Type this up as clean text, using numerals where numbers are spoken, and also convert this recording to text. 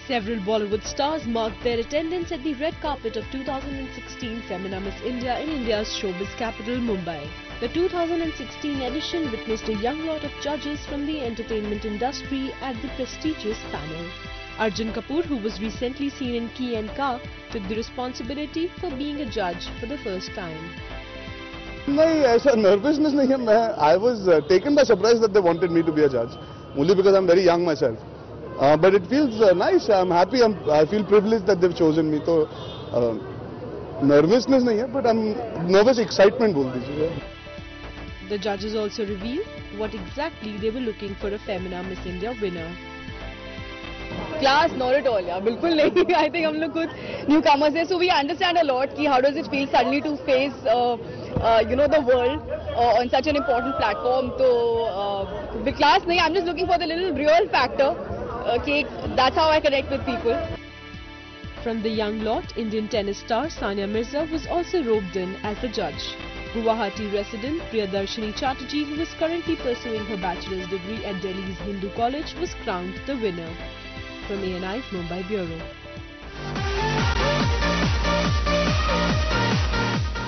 Several Bollywood stars marked their attendance at the red carpet of 2016 Femina Miss India in India's showbiz capital, Mumbai. The 2016 edition witnessed a young lot of judges from the entertainment industry at the prestigious panel. Arjun Kapoor, who was recently seen in Key and Ka, took the responsibility for being a judge for the first time. नहीं ऐसा nervousness नहीं है. I was taken by surprise that they wanted me to be a judge, only because I'm very young myself. But it feels nice. I'm happy. I feel privileged that they've chosen me. So nervousness नहीं है, but I'm nervous excitement बोल दीजिए. The judges also revealed what exactly they were looking for a Femina Miss India winner. Class, not at all, yeah. बिल्कुल नहीं. I think हम लोग खुद newcomers हैं, so we understand a lot कि how does it feel suddenly to face the world on such an important platform. So the class नहीं. I'm just looking for the little real factor. Okay, that's how I connect with people. From the young lot, Indian tennis star Sania Mirza was also roped in as the judge. Guwahati resident Priyadarshini Chatterjee, who is currently pursuing her bachelor's degree at Delhi's Hindu College, was crowned the winner. From ANI's Mumbai Bureau.